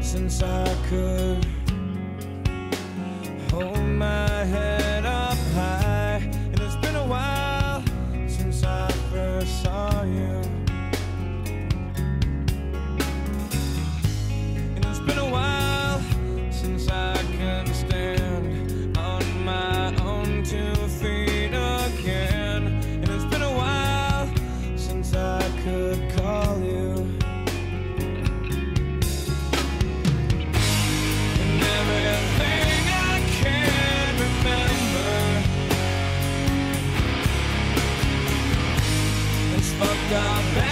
since I could hold my head up high. And it's been a while since I first saw you. And it's been a while since I can stand on my own 2 feet again. And it's been a while since I could call you. And everything I can remember is fucked up.